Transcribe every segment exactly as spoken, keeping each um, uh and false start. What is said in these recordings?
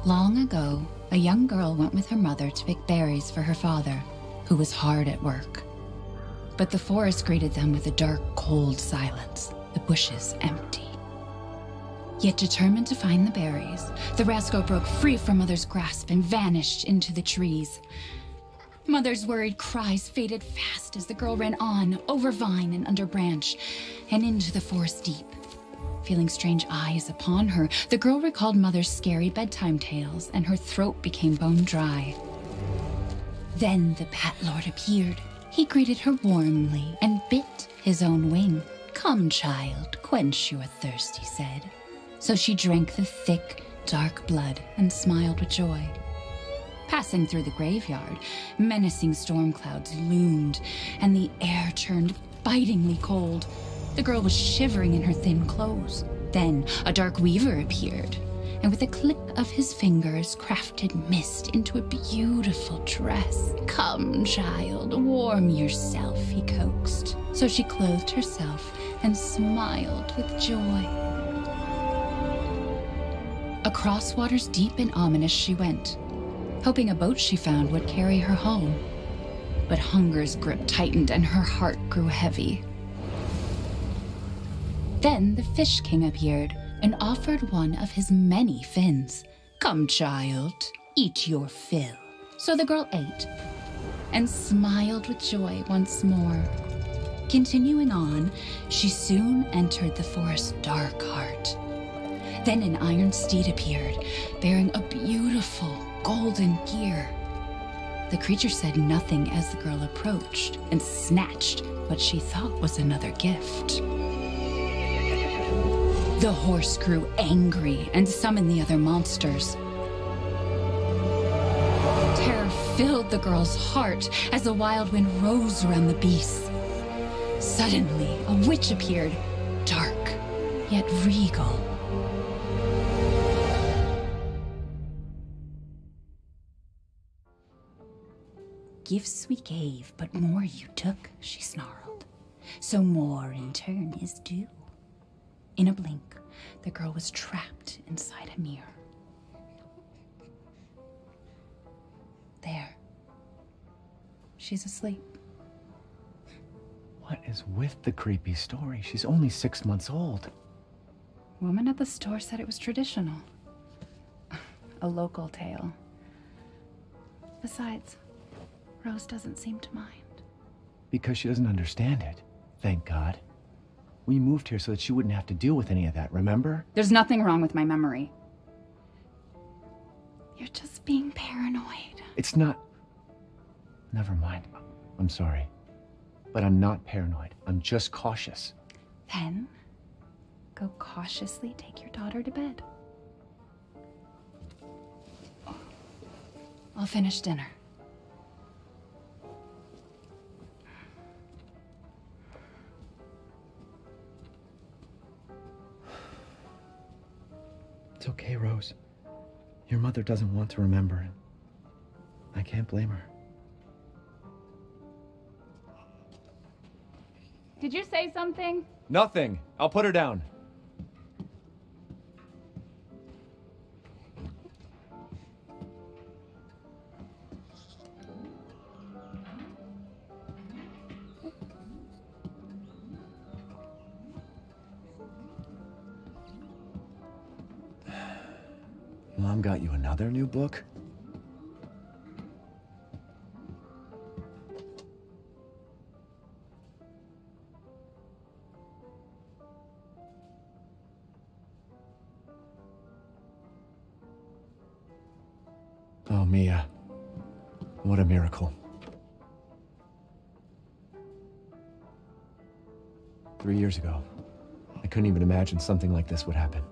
Long ago, a young girl went with her mother to pick berries for her father, who was hard at work. But the forest greeted them with a dark, cold silence, the bushes empty. Yet determined to find the berries, the rascal broke free from Mother's grasp and vanished into the trees. Mother's worried cries faded fast as the girl ran on, over vine and under branch, and into the forest deep. Feeling strange eyes upon her, the girl recalled Mother's scary bedtime tales, and her throat became bone dry. Then the Bat Lord appeared. He greeted her warmly and bit his own wing. "Come, child, quench your thirst," he said. So she drank the thick, dark blood and smiled with joy. Passing through the graveyard, menacing storm clouds loomed, and the air turned bitingly cold. The girl was shivering in her thin clothes. Then a dark weaver appeared, and with a click of his fingers crafted mist into a beautiful dress. "Come, child, warm yourself," he coaxed. So she clothed herself and smiled with joy. Across waters deep and ominous she went, hoping a boat she found would carry her home. But hunger's grip tightened and her heart grew heavy. Then the Fish King appeared and offered one of his many fins. "Come, child, eat your fill." So the girl ate and smiled with joy once more. Continuing on, she soon entered the forest's dark heart. Then an iron steed appeared, bearing a beautiful golden gear. The creature said nothing as the girl approached and snatched what she thought was another gift. The horse grew angry and summoned the other monsters. Terror filled the girl's heart as a wild wind rose around the beasts. Suddenly, a witch appeared, dark yet regal. "Gifts we gave, but more you took," she snarled. "So more in turn is due." In a blink, the girl was trapped inside a mirror. There. She's asleep. What is with the creepy story? She's only six months old. Woman at the store said it was traditional. A local tale. Besides, Rose doesn't seem to mind. Because she doesn't understand it. Thank God. We moved here so that she wouldn't have to deal with any of that, remember? There's nothing wrong with my memory. You're just being paranoid. It's not... Never mind. I'm sorry. But I'm not paranoid. I'm just cautious. Then, go cautiously take your daughter to bed. I'll finish dinner. It's okay, Rose. Your mother doesn't want to remember it. I can't blame her. Did you say something? Nothing. I'll put her down. Mom got you another new book? Oh, Mia. What a miracle. Three years ago, I couldn't even imagine something like this would happen.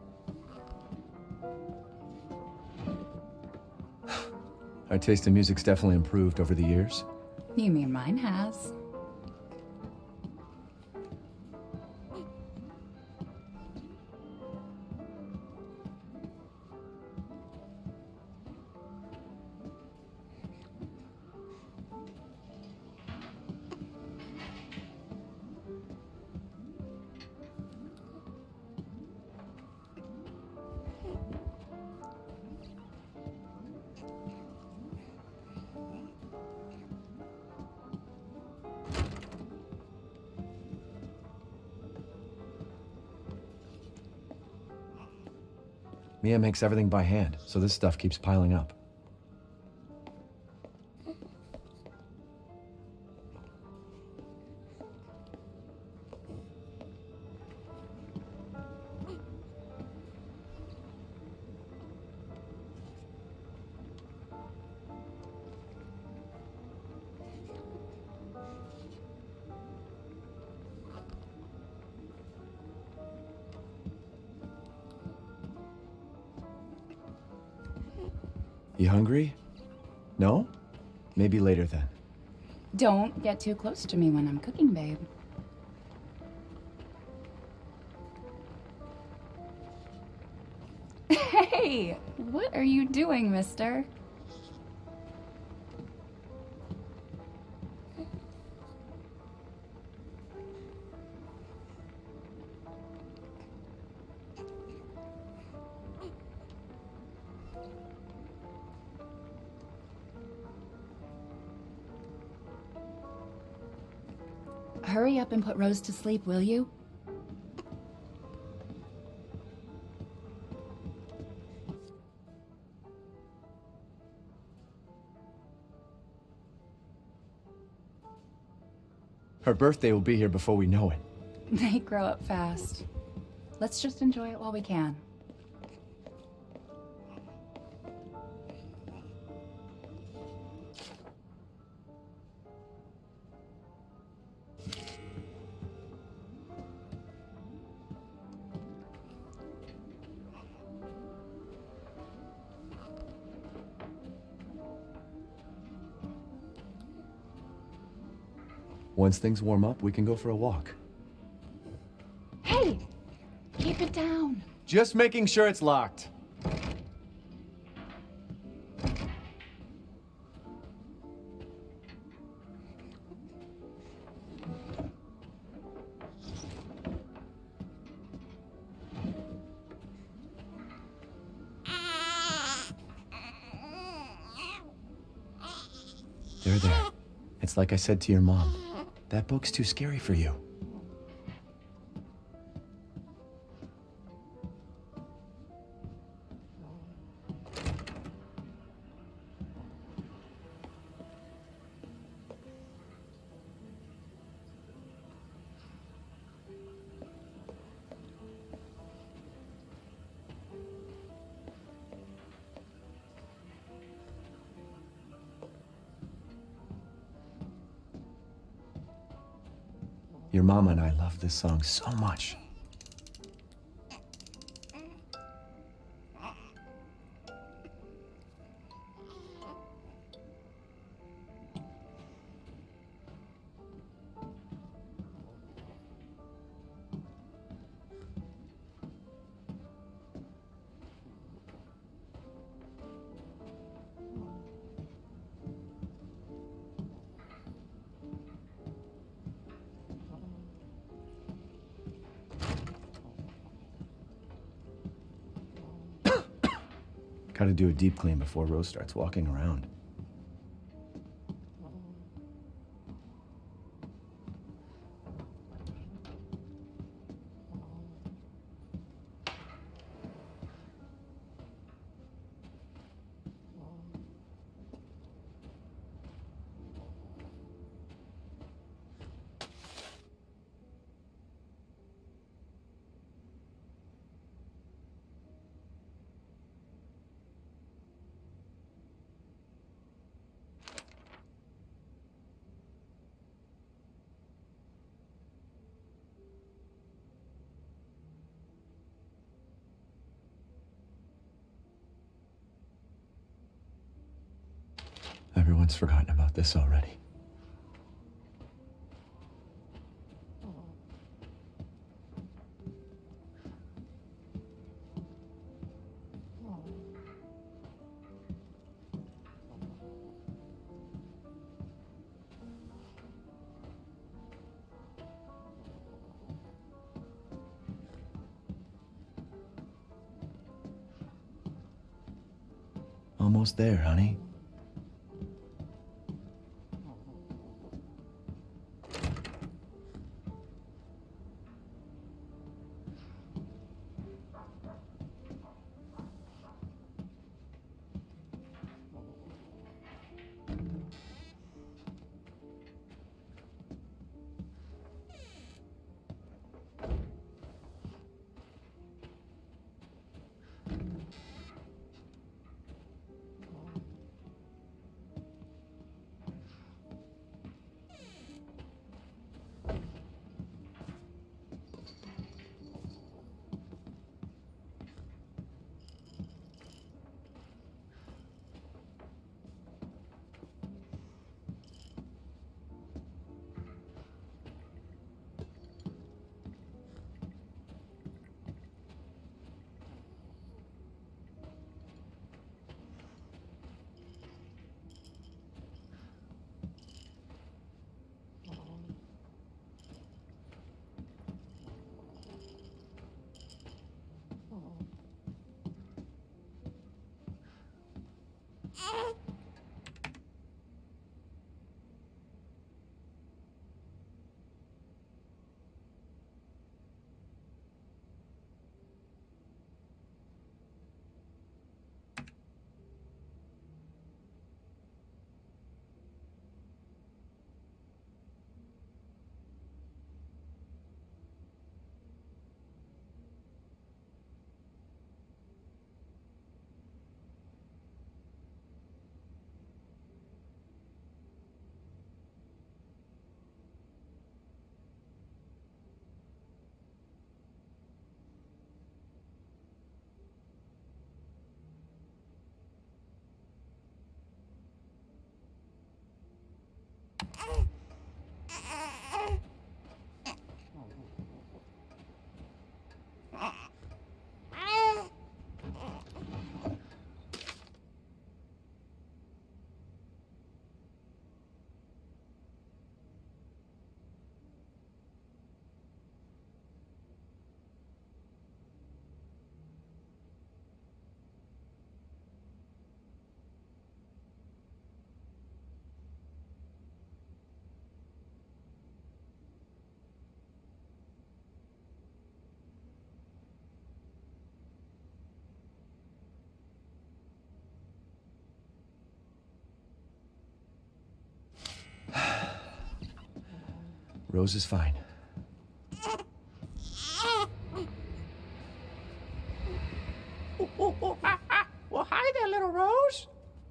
Our taste in music's definitely improved over the years. You mean mine has? Mia makes everything by hand, so this stuff keeps piling up. You hungry? No? Maybe later then. Don't get too close to me when I'm cooking, babe. Hey! What are you doing, mister? Hurry up and put Rose to sleep, will you? Her birthday will be here before we know it. They grow up fast. Let's just enjoy it while we can. Once things warm up, we can go for a walk. Hey! Keep it down! Just making sure it's locked. There, there. It's like I said to your mom. That book's too scary for you. Your mama and I love this song so much. Gotta do a deep clean before Rose starts walking around. Everyone's forgotten about this already. Almost there, honey. Rose is fine. Oh, oh, oh, ah, ah. Well, hi there, little Rose.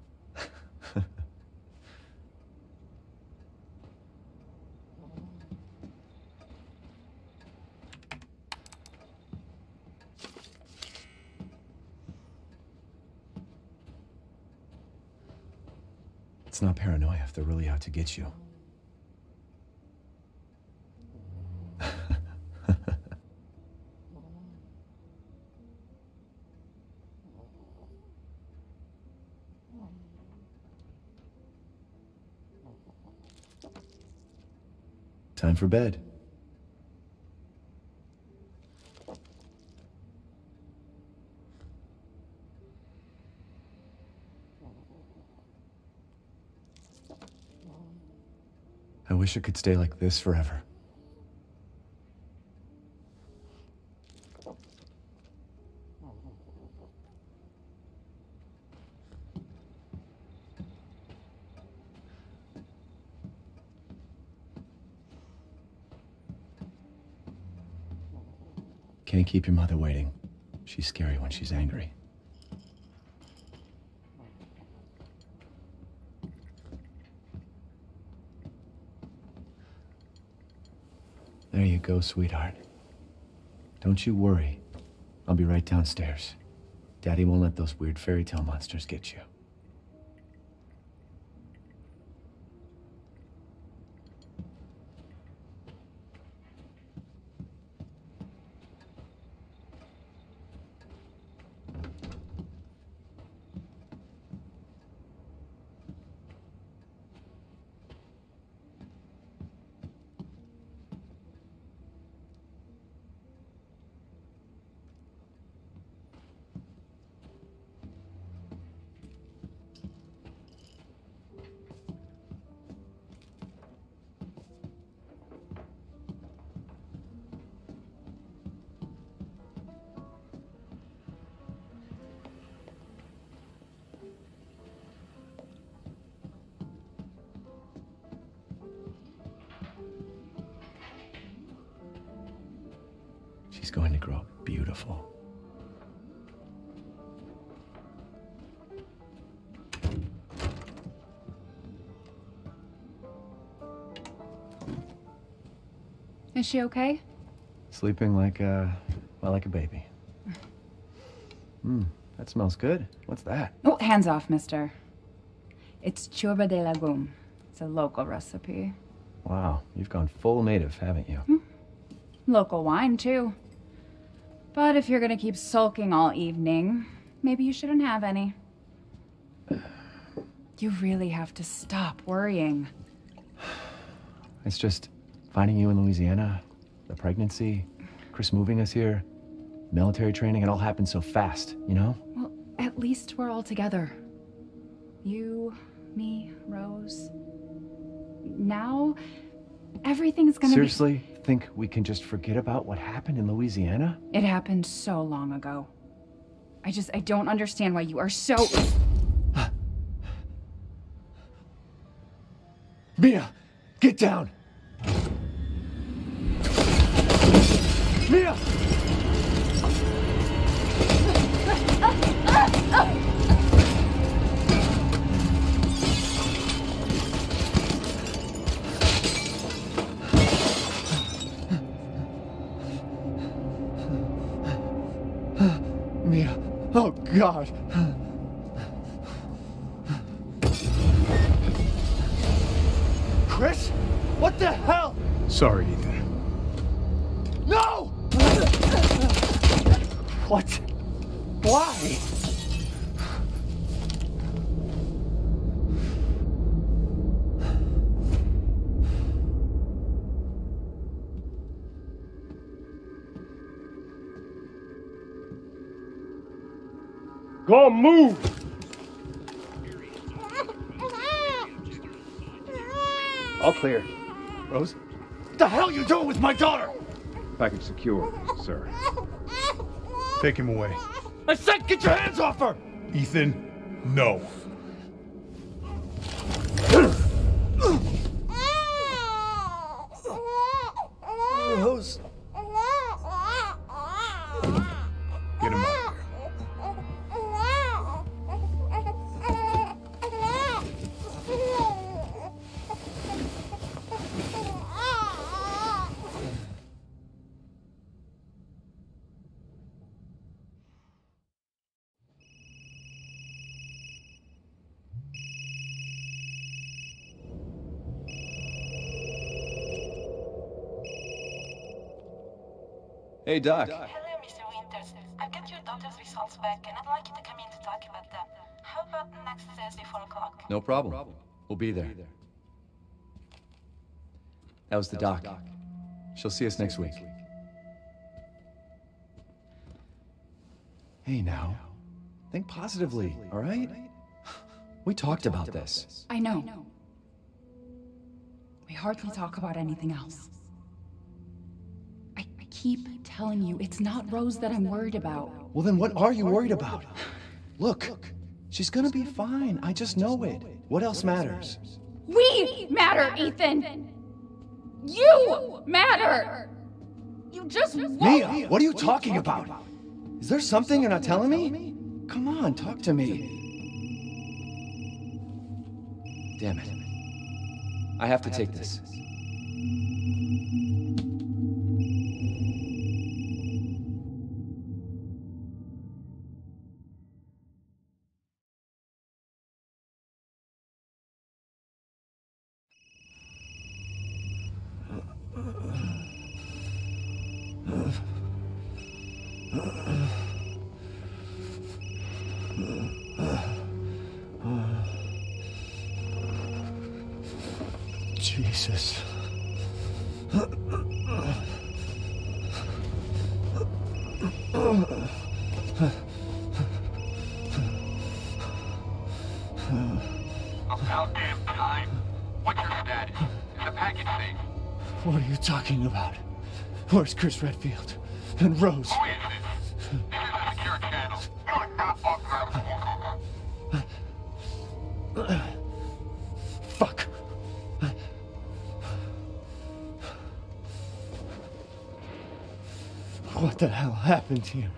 It's not paranoia if they're really out to get you. Time for bed. I wish it could stay like this forever. Can't keep your mother waiting. She's scary when she's angry. There you go, sweetheart. Don't you worry. I'll be right downstairs. Daddy won't let those weird fairy tale monsters get you. She's going to grow up beautiful. Is she okay? Sleeping like a, well, like a baby. Hmm, that smells good. What's that? Oh, hands off, mister. It's churba de legume. It's a local recipe. Wow, you've gone full native, haven't you? Hmm. Local wine, too. But if you're gonna keep sulking all evening, maybe you shouldn't have any. You really have to stop worrying. It's just finding you in Louisiana, the pregnancy, Chris moving us here, military training, it all happened so fast, you know? Well, at least we're all together. You, me, Rose. Now, everything's gonna Seriously? Be... Think we can just forget about what happened in Louisiana? It happened so long ago. I just, I don't understand why you are so... Mia! Get down! Mia! Mia. Oh, God. Chris? What the hell? Sorry, Ethan. No! What? Why? Go move! All clear. Rose? What the hell are you doing with my daughter? Package secure, sir. Take him away. I said get your hands off her! Ethan, no. Rose. Get him out. Hey, Doc. Hello, Mister Winters. I've got your daughter's results back, and I'd like you to come in to talk about them. How about next Thursday, four o'clock? No problem. We'll be there. That was the doc. She'll see us next week. Hey, now. Think positively, all right? We talked about this. I know. We hardly talk about anything else. I, I keep telling you, it's not Rose that I'm worried about. Well, then what are you worried about? Look, she's gonna be fine. I just know it. What else matters? We matter, Ethan! You matter! You just won't. Mia, what are you talking about? Is there something you're not telling me? Come on, talk to me. Damn it. I have to take this. Jesus. About damn time. What's your status? Is the package safe? What are you talking about? Where's Chris Redfield? And Rose? Who is this? This is a secure channel. You are not authorized. Fuck. What the hell happened here?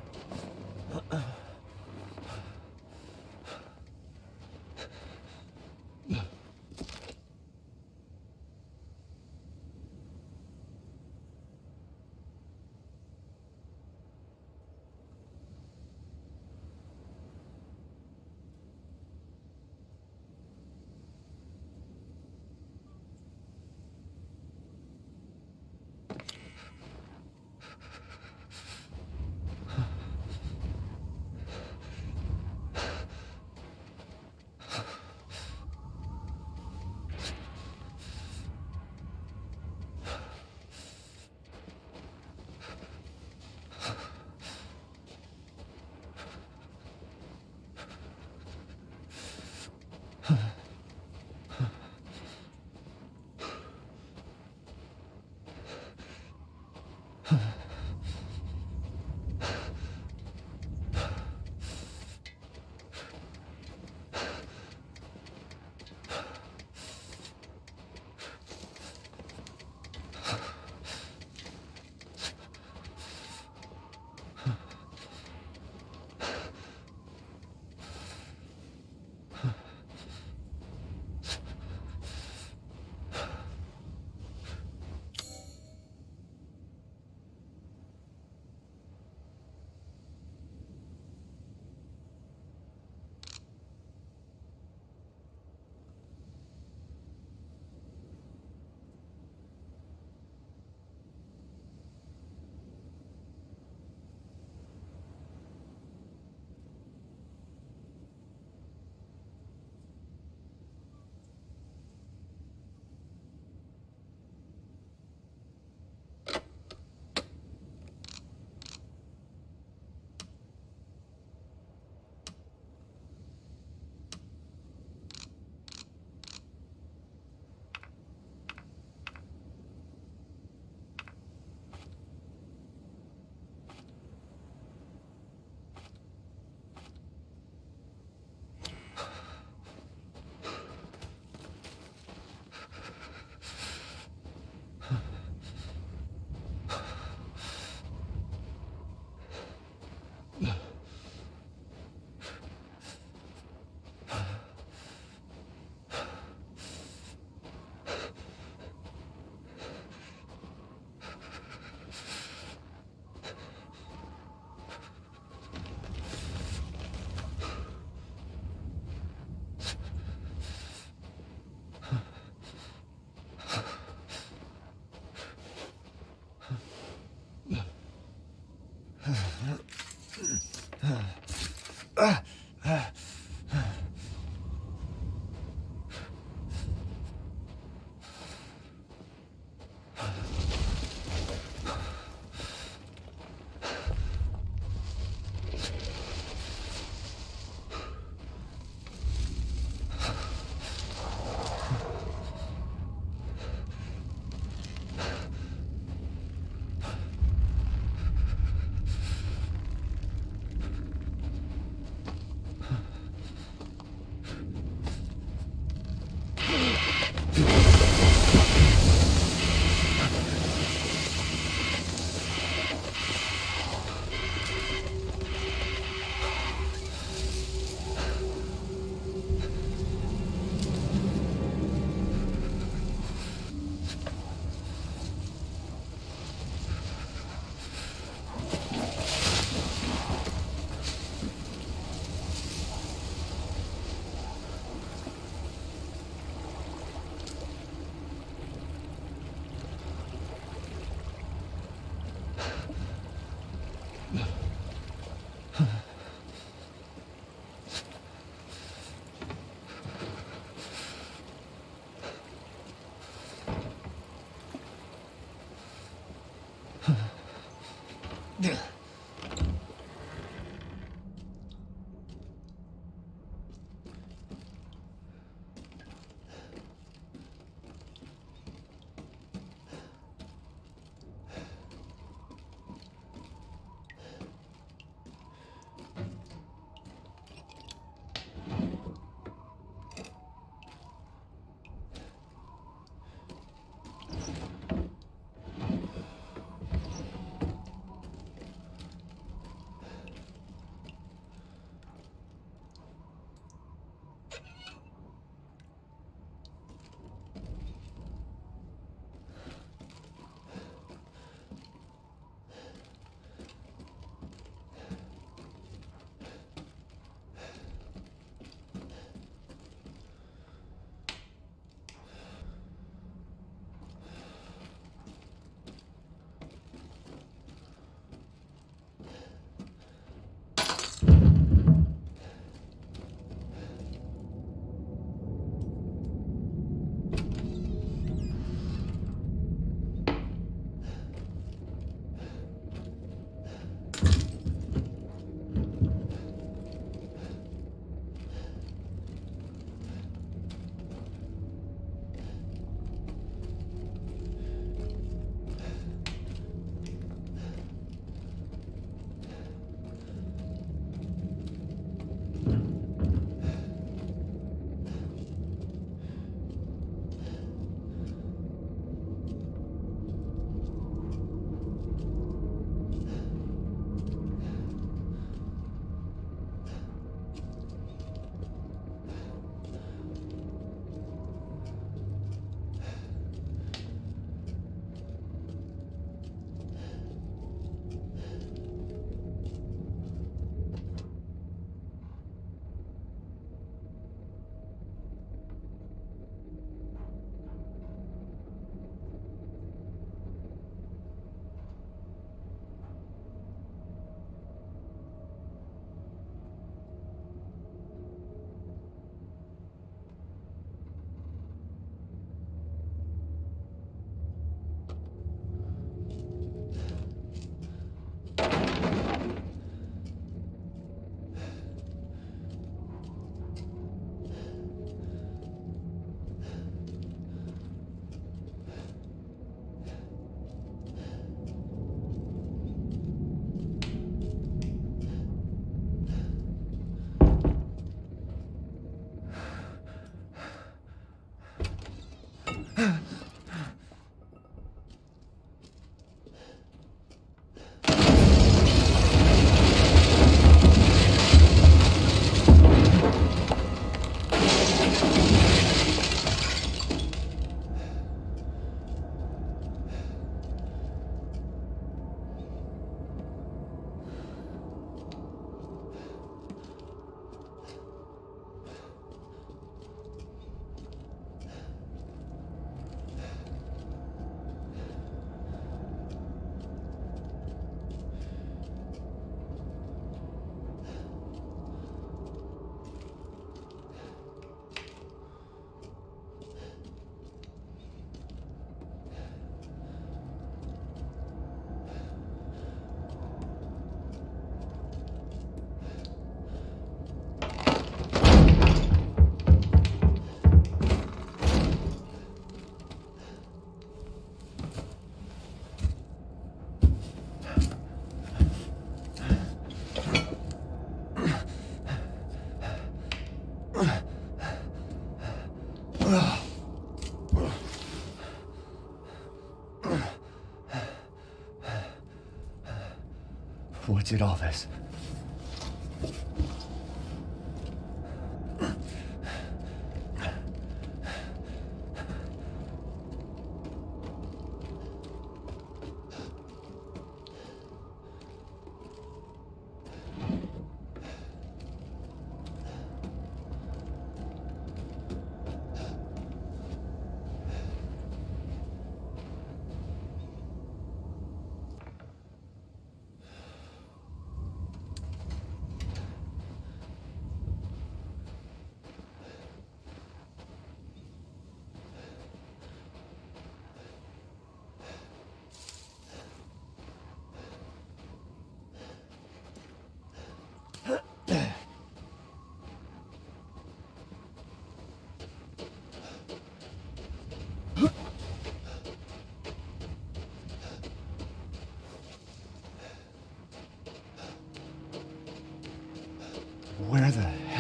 What did all this?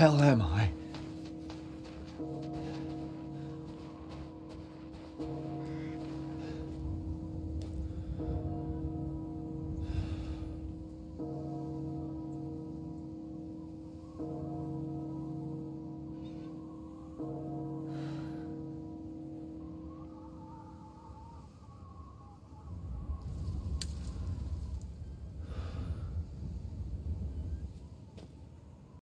hell am I?